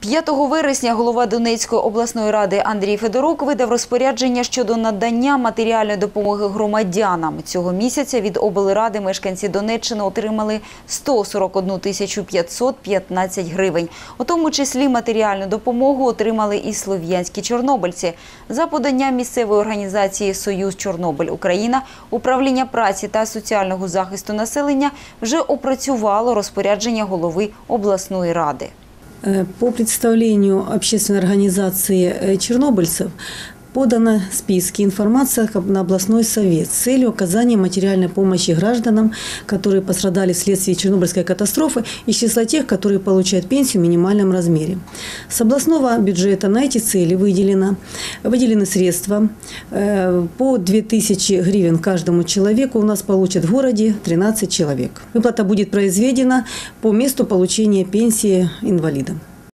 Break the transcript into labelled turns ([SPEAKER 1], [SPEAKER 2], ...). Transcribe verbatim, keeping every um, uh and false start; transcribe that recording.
[SPEAKER 1] п'ятого вересня голова Донецької обласної ради Андрій Федорук видав розпорядження щодо надання матеріальної допомоги громадянам. Цього місяця від облради мешканці Донеччини отримали сто сорок одну тисячу п'ятсот п'ятнадцять гривень. У тому числі матеріальну допомогу отримали і слов'янські чорнобильці. За поданням місцевої організації «Союз Чорнобиль Україна» управління праці та соціального захисту населення вже опрацювало розпорядження голови обласної ради.
[SPEAKER 2] По представлению общественной организации чернобыльцев поданы списки, информация на областной совет с целью оказания материальной помощи гражданам, которые пострадали вследствие Чернобыльской катастрофы, из числа тех, которые получают пенсию в минимальном размере. С областного бюджета на эти цели выделено, выделены средства по две тысячи гривен каждому человеку. У нас получат в городе тринадцать человек. Выплата будет произведена по месту получения пенсии инвалидам.